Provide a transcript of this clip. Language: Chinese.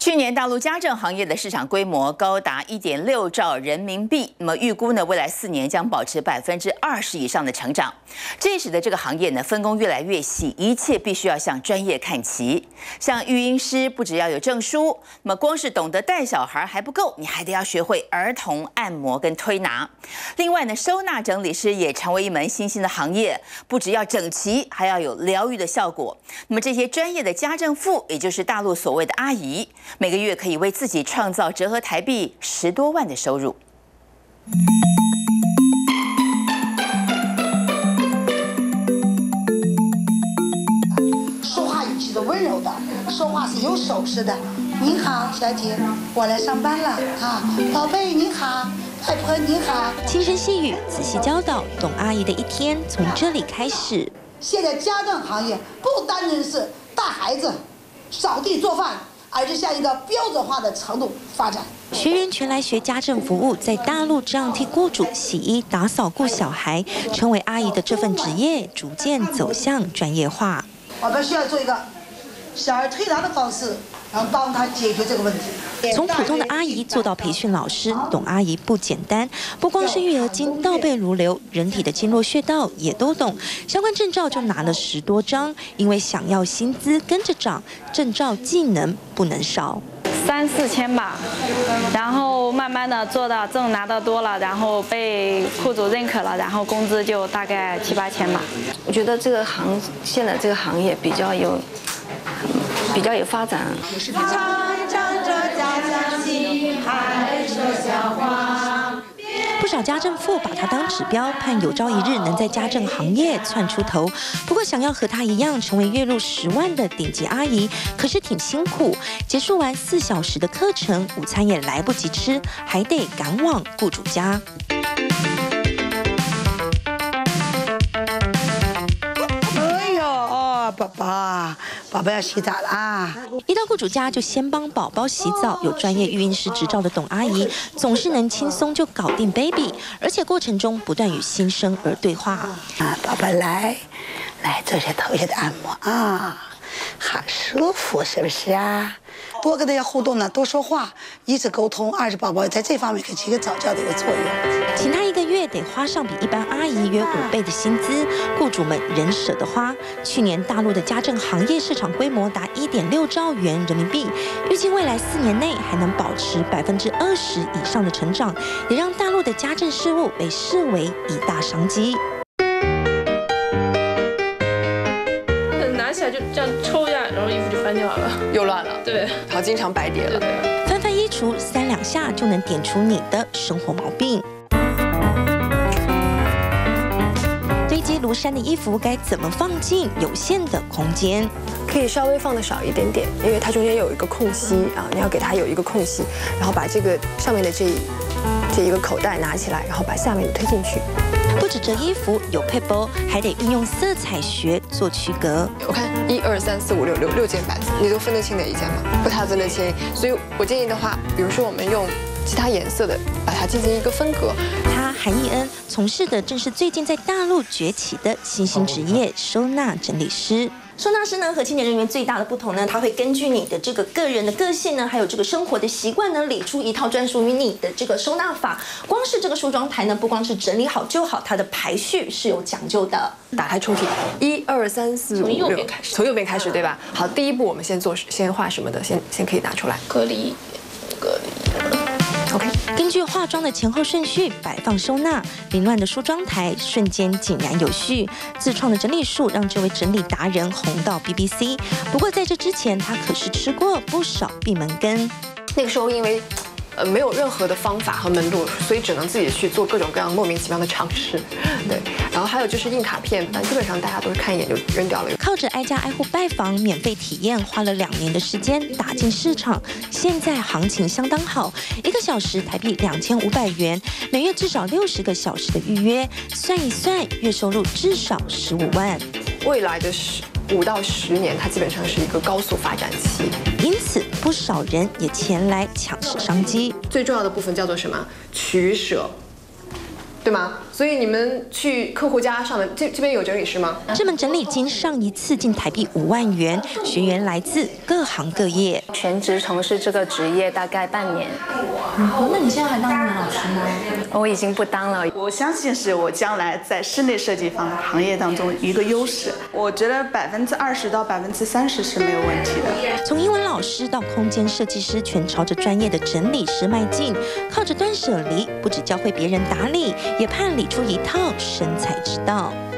去年大陆家政行业的市场规模高达1.6兆人民币，那么预估呢，未来4年将保持20%以上的成长。这也使得这个行业呢分工越来越细，一切必须要向专业看齐。像育婴师不只要有证书，那么光是懂得带小孩还不够，你还得要学会儿童按摩跟推拿。另外呢，收纳整理师也成为一门新兴的行业，不只要整齐，还要有疗愈的效果。那么这些专业的家政妇，也就是大陆所谓的阿姨，每个月可以为自己创造折合台币10多万的收入。 说话语气是温柔的，说话是有手势的。您好，小姐，我来上班了啊，宝贝您好，外婆您好。 轻声细语，仔细教导，董阿姨的一天从这里开始。 现在家政行业不单纯是带孩子、扫地做饭，而是向一个标准化的程度发展。 学员全来学家政服务，在大陆这样替雇主洗衣、打扫、顾小孩，成为阿姨的这份职业逐渐走向专业化。 我们需要做一个小儿推拿的方式，然后帮他解决这个问题。 从普通的阿姨做到培训老师，董阿姨不简单，不光是育儿经倒背如流，人体的经络穴道也都懂。相关证照就拿了10多张，因为想要薪资跟着涨，证照技能不能少。 3、4千吧，然后慢慢的做到证拿到多了，然后被雇主认可了，然后工资就大概7、8千吧。 我觉得现在这个行业比较有发展。 不少家政妇把她当指标，盼有朝一日能在家政行业窜出头。不过，想要和她一样成为月入10万的顶级阿姨，可是挺辛苦。结束完4小时的课程，午餐也来不及吃，还得赶往雇主家。 哎呦，宝宝要洗澡啦！ 一到雇主家就先帮宝宝洗澡，有专业育婴师执照的董阿姨总是能轻松就搞定 baby， 而且过程中不断与新生儿对话。 啊，宝宝来做些头下的按摩啊，好舒服，是不是啊？多跟大家互动呢，多说话，一是沟通，二是宝宝在这方面可以起一个早教的一个作用。 请她1个月得花上比一般阿姨约5倍的薪资，雇主们仍舍得花。去年大陆的家政行业市场规模达1.6兆元人民币，预计未来4年内还能保持20%以上的成长，也让大陆的家政事务被视为一大商机。 拿起来就这样抽一下，然后衣服就翻掉了， 又乱了。 对， 好，经常白叠了。 翻翻衣橱，3、2下就能点出你的生活毛病。堆积如山的衣服该怎么放进有限的空间？ 可以稍微放的少一点点，因为它中间有一个空隙啊，你要给它有一个空隙，然后把这个上面的这一个口袋拿起来，然后把下面的推进去。 不止折衣服有配包，还得运用色彩学做区隔。 我看1、2、3、4、5、6件板子，你都分得清哪一件吗？不太分得清，所以我建议的话，比如说我们用其他颜色的把它进行一个分隔。 他韩义恩从事的正是最近在大陆崛起的新兴职业——收纳整理师。收纳师呢和清洁人员最大的不同呢，他会根据你的这个个人的个性呢，还有这个生活的习惯呢，理出一套专属于你的这个收纳法。光是这个梳妆台呢，不光是整理好就好，它的排序是有讲究的。 打开抽屉，1、2、3、4、5、6， 从右边开始。 从右边开始，对吧？好，第一步我们先画什么的？先可以拿出来。 隔离。 OK， 根据化妆的前后顺序摆放收纳，凌乱的梳妆台瞬间井然有序。自创的整理术让这位整理达人红到 BBC。不过在这之前，他可是吃过不少闭门羹。 那个时候因为没有任何的方法和门路，所以只能自己去做各种各样莫名其妙的尝试。对，然后还有就是印卡片，但基本上大家都是看一眼就扔掉了。 靠着挨家挨户拜访、免费体验，花了2年的时间打进市场。现在行情相当好，1个小时台币2500元，每月至少60个小时的预约，算一算，月收入至少15万。 未来的5到10年，它基本上是一个高速发展期。 因此，不少人也前来抢食商机。 最重要的部分叫做什么？取舍，对吗？ 所以你们去客户家上的这边有整理师吗？ 这门整理金上一次近台币5万元，学员来自各行各业， 全职从事这个职业大概半年。 那你现在还当英文老师吗？ 我已经不当了。 我相信是我将来在室内设计行业当中一个优势。我觉得20%到30%是没有问题的。 从英文老师到空间设计师，全朝着专业的整理师迈进，靠着断舍离，不只教会别人打理，也盼理出一套生财之道。